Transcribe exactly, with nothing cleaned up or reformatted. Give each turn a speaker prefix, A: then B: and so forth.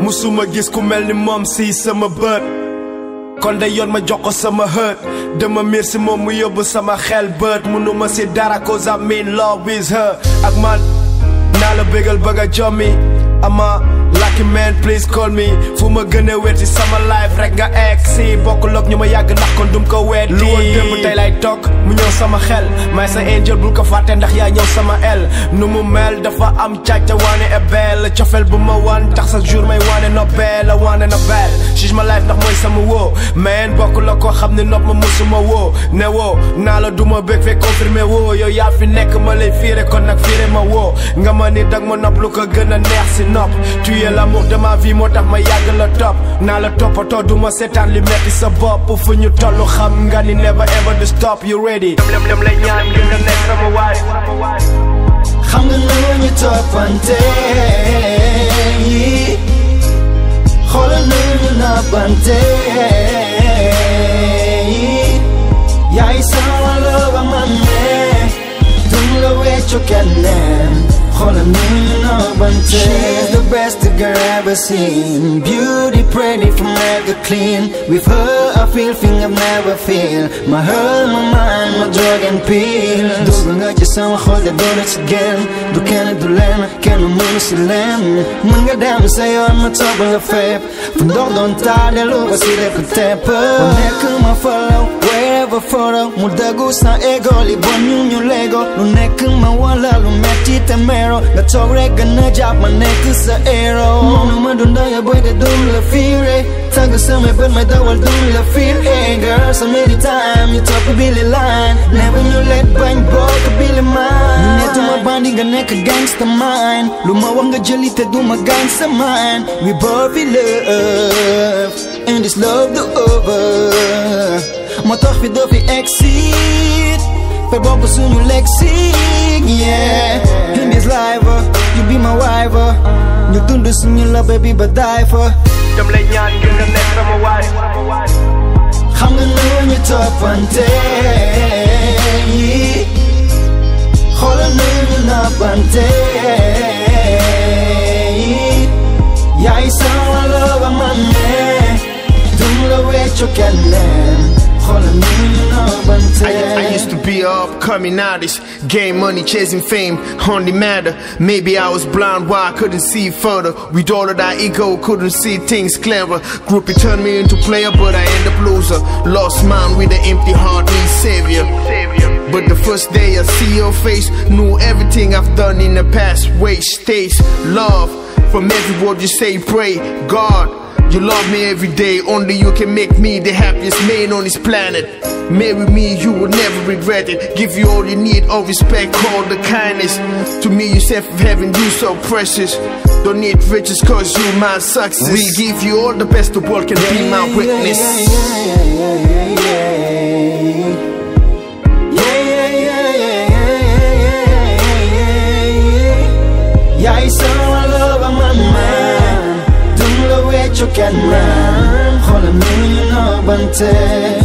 A: musuma gis ku mel ni moom si sama bët kon day yoon ma jox ko sama hët dama miir si moom mu yóbbu sama xel bët munuma si dara cause I'm in love with her ak man naa la bégal bëgg a jommi ama lucky man please call me fu ma gën a wér ci sama life rek nga egg si bokkul ak ñu ma yàgg ndax kon dum ko weet lu woon démb tey lay toog mu ñëw sama xel may sa angel bul ko fàtte ndax yaa ñëw sama el nu mu mel dafa am càcca waane e belle cofel bu ma wan tax sa jour may waane no belle waane no belle change ma life ndax mooy sama woo man bokkul ak koo xam ne nopp ma musuma woo ne woo naa la duma bëgg fekk confirmé woo yow yaa fi nekk ma lay fiire kon nag fiire ma woo nga ma ni dag ma nopp lu ko gën a neex si nopp tu es l'amour de ma vie moo tax ma yàgg la topp naa la toppatoo du ma seetaan li metti sa bopp fu ñu tollu xam nga ni never ever to stop you ready dem dem lay ñaan ngir nga nekk sama waay
B: xam nga nu ñu toppante yi xoolal nu ñu nappante yi yaay sama love man ne dum la weccu keneen She's the best girl ever seen. Beauty pretty from head to clean. With her I feel things I've never feel. My heart, my mind, my drug and pills. Duga nga ci sama xol de doon ci gen. Du kenn du leen kenn mënu si leen. Mën nga dem sa yoon ma topp la fépp. Fu ndox doon taa dellu ba si lekk tepp. Mu nekk ma follow wherever follow. Mu dëggu sa ego li bon ñu ñu lego. Lu nekk ma wala lu metti te mero. Nga toog rek gën a jàpp ma nekk sa hero. Mënu ma dund ya boy te dum la fiire. Tagg sama bët may dawal dum la fiir. Hey girl so many time you topp bi li line. Never ñu let bañ bokk bi li mine. Ñu ne duma bandi nga nekk gangsta mine. Lu ma wax nga jëli te duma gangsta mine. We both in love and this love the over. Moo tax fi doo fi exit. Fe bokk suñu lexit, yeah. In this life, uh, you be my wife, uh. ñu dund suñu la baby ba die for.
A: dem lay ñaan ngir nga nekk sama waay
B: xam nga nu ñu toppante yi xoolal nu ñu nappante yi yaay sama love man ne dum la weccu keneen.
C: I, I used to be a upcoming artist, gain money, chasing fame, only matter. Maybe I was blind, why I couldn't see further. With all of that ego, couldn't see things clearer. Groupie turned me into player, but I end up loser. Lost man with an empty heart, need savior. But the first day I see your face, knew everything I've done in the past. Wastage, love, from every word you say, pray, God. You love me every day, only you can make me the happiest man on this planet. Marry me, you will never regret it. Give you all you need, all respect, all the kindness. To me, you said from heaven, you so precious. Don't need riches cause you my success. We give you all the best, the world can be my witness.
B: Yeah, it's all I love, I'm a man. You can run, hold a million up and take.